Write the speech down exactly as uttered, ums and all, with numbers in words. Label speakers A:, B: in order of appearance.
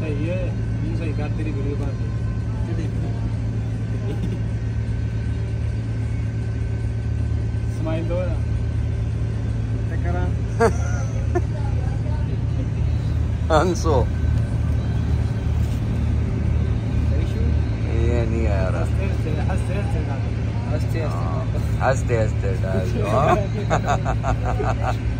A: सही है, ये सही कर तेरी वीडियो बात स्माइल दो करा
B: हंसो ये नहीं आ रहा।
A: हंसते हंसते हंसते
B: हंसते हंसते डाल दो।